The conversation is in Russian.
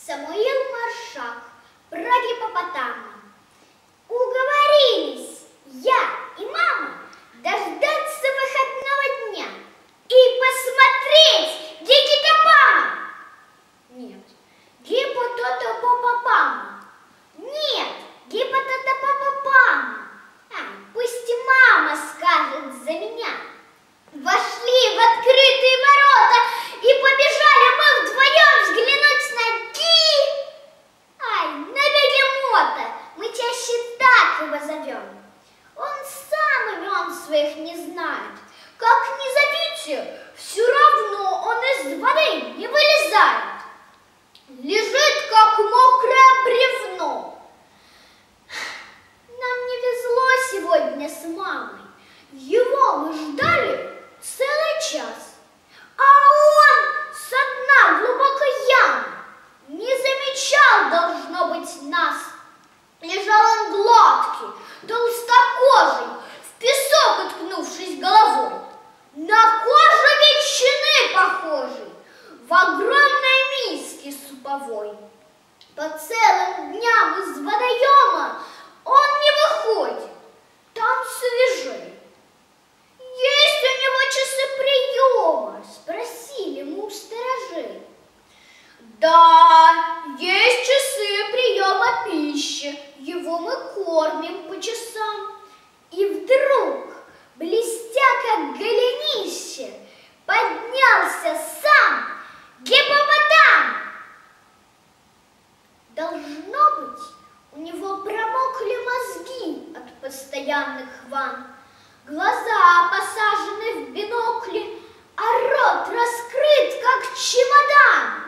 Самуил Маршак про гиппопотама. Уговорились я и мама дождаться выходного дня и посмотреть гиппопотама. Нет, гиппопотама. Нет, гиппопотама. Пусть и мама скажет за меня. Вошли в открытые ворота и побежали мы вдвоем взглянуть на бегемота. Мы чаще так его зовем. Он сам имен своих не знает. Как ни зовите, все равно он из воды не вылезает. Лежит, как мокрое бревно. Нам не везло сегодня с мамой. Его мы ждали целый час, а он со дна глубокой ямы не замечал, должно быть, нас. Лежал он гладкий, толстокожий, в песок уткнувшись головой, на кожу ветчины похожий, в огромной миске суповой. По целым дням из водоема он не выходит, там свежей. Есть у него часы приема? Спросили мы у сторожей. Да, есть часы приема пищи, его мы кормим по часам. И вдруг, блестя как голенище, поднялся сам гиппопотам. Должно быть, у него промокли мозги от постоянных ванн. Глаза посажены в бинокли, а рот раскрыт, как чемодан.